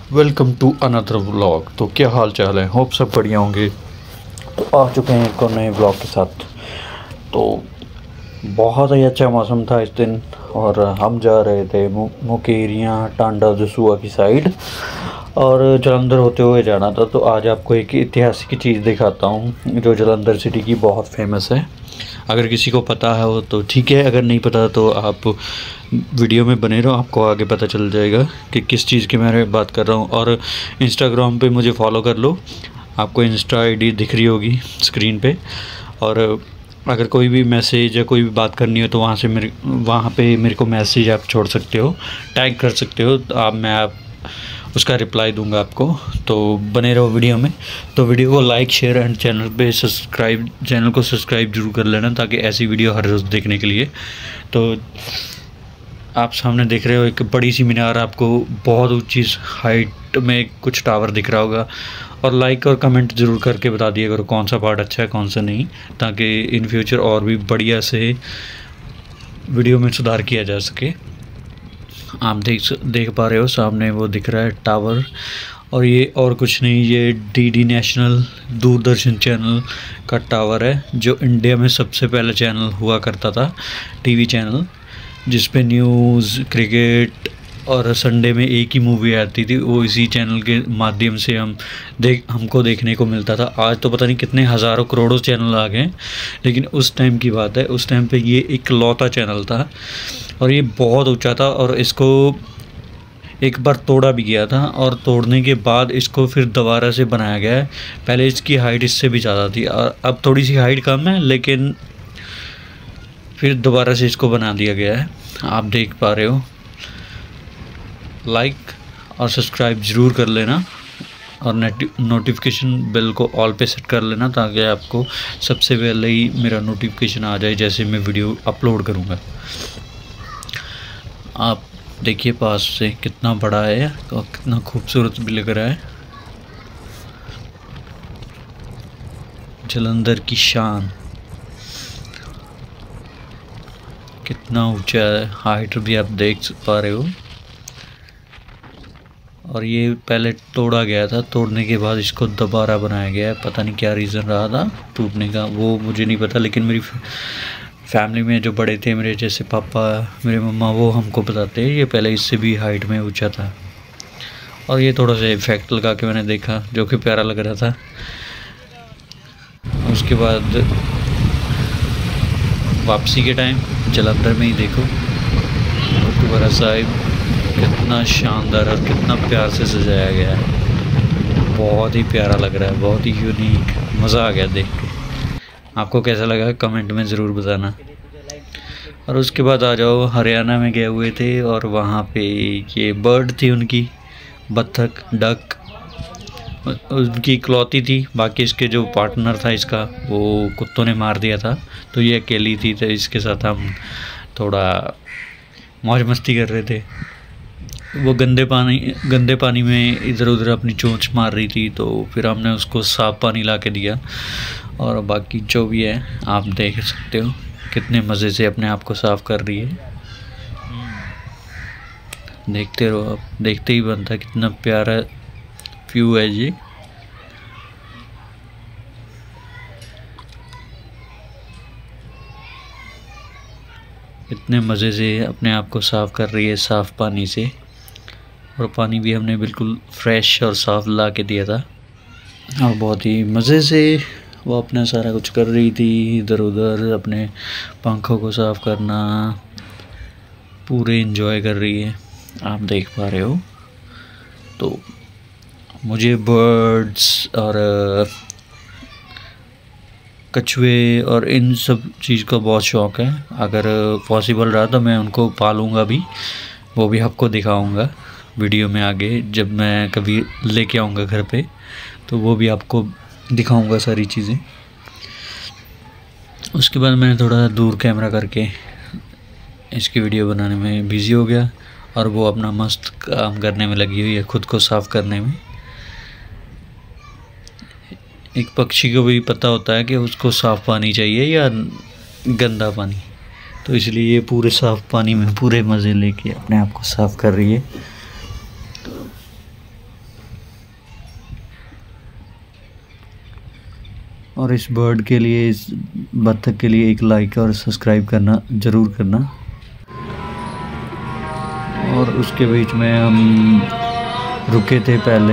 Welcome to another vlog. तो क्या हाल चाल है, होप सब बढ़िया होंगे। तो आ चुके हैं एक और नए व्लॉग के साथ। तो बहुत ही अच्छा मौसम था इस दिन और हम जा रहे थे मुकेरियाँ टांडा जसुआ की साइड और जलंधर होते हुए जाना था। तो आज आपको एक ऐतिहासिक चीज़ दिखाता हूँ जो जलंधर सिटी की बहुत फेमस है। अगर किसी को पता है वो तो ठीक है, अगर नहीं पता तो आप वीडियो में बने रहो, आपको आगे पता चल जाएगा कि किस चीज़ की मैं बात कर रहा हूँ। और इंस्टाग्राम पे मुझे फॉलो कर लो, आपको इंस्टा आईडी दिख रही होगी स्क्रीन पे। और अगर कोई भी मैसेज या कोई भी बात करनी हो तो वहाँ पे मेरे को मैसेज आप छोड़ सकते हो, टैग कर सकते हो। तो आप उसका रिप्लाई दूंगा आपको। तो बने रहो वीडियो में। तो वीडियो को लाइक शेयर एंड चैनल को सब्सक्राइब जरूर कर लेना ताकि ऐसी वीडियो हर रोज़ देखने के लिए। तो आप सामने देख रहे हो एक बड़ी सी मीनार, आपको बहुत ऊंची हाइट में कुछ टावर दिख रहा होगा। और लाइक और कमेंट ज़रूर करके बता दिया करो कौन सा पार्ट अच्छा है कौन सा नहीं, ताकि इन फ्यूचर और भी बढ़िया से वीडियो में सुधार किया जा सके। आप देख पा रहे हो सामने वो दिख रहा है टावर, और ये और कुछ नहीं, ये डीडी नेशनल दूरदर्शन चैनल का टावर है जो इंडिया में सबसे पहला चैनल हुआ करता था, टीवी चैनल, जिस पे न्यूज़, क्रिकेट और संडे में एक ही मूवी आती थी। वो इसी चैनल के माध्यम से हमको देखने को मिलता था। आज तो पता नहीं कितने हज़ारों करोड़ों चैनल आ गए, लेकिन उस टाइम की बात है, उस टाइम पे ये इकलौता चैनल था और ये बहुत ऊंचा था। और इसको एक बार तोड़ा भी गया था और तोड़ने के बाद इसको फिर दोबारा से बनाया गया है। पहले इसकी हाइट इससे भी ज़्यादा थी और अब थोड़ी सी हाइट कम है, लेकिन फिर दोबारा से इसको बना दिया गया है। आप देख पा रहे हो। लाइक और सब्सक्राइब ज़रूर कर लेना और नोटिफिकेशन बेल को ऑल पे सेट कर लेना ताकि आपको सबसे पहले ही मेरा नोटिफिकेशन आ जाए जैसे मैं वीडियो अपलोड करूँगा। आप देखिए पास से कितना बड़ा है और कितना खूबसूरत भी लग रहा है। जलंधर की शान, कितना ऊंचा है, हाइट भी आप देख पा रहे हो। और ये पहले तोड़ा गया था, तोड़ने के बाद इसको दोबारा बनाया गया है। पता नहीं क्या रीज़न रहा था टूटने का, वो मुझे नहीं पता, लेकिन मेरी फैमिली में जो बड़े थे, मेरे जैसे पापा, मेरे मम्मा, वो हमको बताते हैं ये पहले इससे भी हाइट में ऊंचा था। और ये थोड़ा सा इफेक्ट लगा के मैंने देखा जो कि प्यारा लग रहा था। उसके बाद वापसी के टाइम जलंधर में ही देखो गुरुद्वारा साहिब कितना शानदार और कितना प्यार से सजाया गया है। बहुत ही प्यारा लग रहा है, बहुत ही यूनिक, मज़ा आ गया देख के। आपको कैसा लगा कमेंट में ज़रूर बताना। और उसके बाद आ जाओ, हरियाणा में गए हुए थे और वहाँ पे ये बर्ड थी उनकी, बत्तख, डक, उनकी इकलौती थी। बाकी इसके जो पार्टनर था इसका, वो कुत्तों ने मार दिया था, तो ये अकेली थी। तो इसके साथ हम थोड़ा मौज मस्ती कर रहे थे। वो गंदे पानी में इधर उधर अपनी चोंच मार रही थी, तो फिर हमने उसको साफ पानी ला के दिया। और बाकी जो भी है आप देख सकते हो कितने मज़े से अपने आप को साफ कर रही है। देखते रहो आप, देखते ही बनता है कितना प्यारा व्यू है ये। इतने मज़े से अपने आप को साफ कर रही है साफ़ पानी से। और पानी भी हमने बिल्कुल फ्रेश और साफ ला के दिया था और बहुत ही मज़े से वो अपना सारा कुछ कर रही थी। इधर उधर अपने पंखों को साफ करना, पूरे एंजॉय कर रही है, आप देख पा रहे हो। तो मुझे बर्ड्स और कछुए और इन सब चीज़ का बहुत शौक़ है। अगर पॉसिबल रहा तो मैं उनको पालूँगा भी, वो भी आपको दिखाऊँगा वीडियो में आगे। जब मैं कभी लेके आऊँगा घर पे तो वो भी आपको दिखाऊंगा सारी चीज़ें। उसके बाद मैंने थोड़ा दूर कैमरा करके इसकी वीडियो बनाने में बिज़ी हो गया और वो अपना मस्त काम करने में लगी हुई है, खुद को साफ़ करने में। एक पक्षी को भी पता होता है कि उसको साफ़ पानी चाहिए या गंदा पानी, तो इसलिए ये पूरे साफ़ पानी में पूरे मज़े लेके अपने आप को साफ़ कर रही है। और इस बर्ड के लिए, इस बत्तख के लिए एक लाइक और सब्सक्राइब करना ज़रूर करना। और उसके बीच में हम रुके थे पहले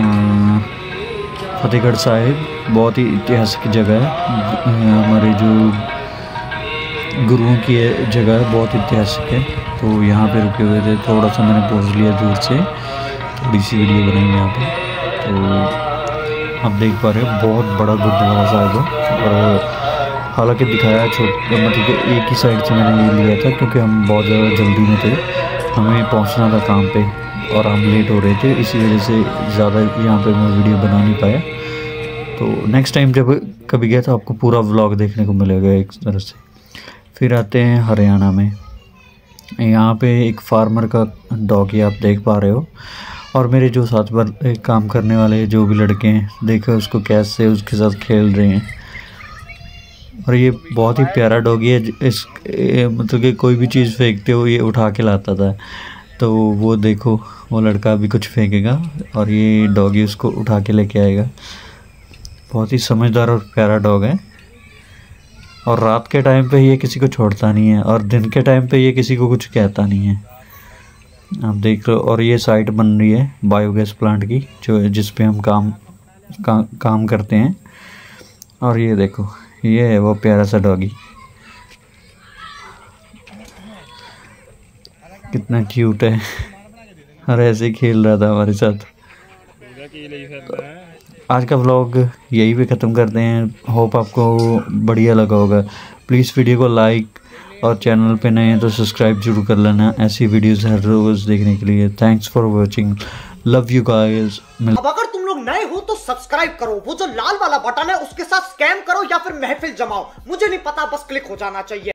फतेहगढ़ साहिब, बहुत ही ऐतिहासिक जगह है, हमारे जो गुरुओं की जगह है, बहुत ऐतिहासिक है। तो यहाँ पे रुके हुए थे, थोड़ा सा मैंने पोज लिया दूर से, थोड़ी सी वीडियो बनाई यहाँ पे। तो आप देख पा रहे हो बहुत बड़ा गुरुद्वारा साहिब है। और हालांकि दिखाया मतलब कि एक ही साइड से मैंने ये लिया था, क्योंकि हम बहुत ज़्यादा जल्दी में थे, हमें पहुंचना था काम पे और हम लेट हो रहे थे, इसी वजह से ज़्यादा यहाँ पे मैं वीडियो बना नहीं पाया। तो नेक्स्ट टाइम जब कभी गया तो आपको पूरा व्लॉग देखने को मिलेगा एक तरह से। फिर आते हैं हरियाणा में। यहाँ पे एक फार्मर का डॉग ही आप देख पा रहे हो, और मेरे जो साथ पर काम करने वाले जो भी लड़के हैं, देखो उसको कैसे उसके साथ खेल रहे हैं। और ये बहुत ही प्यारा डॉगी है। इस मतलब कि कोई भी चीज़ फेंकते हो ये उठा के लाता था। तो वो देखो वो लड़का भी कुछ फेंकेगा और ये डॉगी उसको उठा के लेके आएगा। बहुत ही समझदार और प्यारा डॉग है। और रात के टाइम पे ये किसी को छोड़ता नहीं है, और दिन के टाइम पे ये किसी को कुछ कहता नहीं है। आप देख लो। और ये साइट बन रही है बायोगैस प्लांट की, जो जिस पे हम काम करते हैं। और ये देखो ये है वो प्यारा सा डॉगी, कितना क्यूट है, और ऐसे ही खेल रहा था हमारे साथ। आज का व्लॉग यही पे ख़त्म करते हैं। होप आपको बढ़िया लगा होगा। प्लीज़ वीडियो को लाइक और चैनल पे नए हैं तो सब्सक्राइब जरूर कर लेना, ऐसी वीडियोस हर रोज़ देखने के लिए। Thanks for watching, love you guys. अब अगर तुम लोग नए हो तो सब्सक्राइब करो, वो जो लाल वाला बटन है उसके साथ स्कैम करो या फिर महफिल जमाओ, मुझे नहीं पता, बस क्लिक हो जाना चाहिए।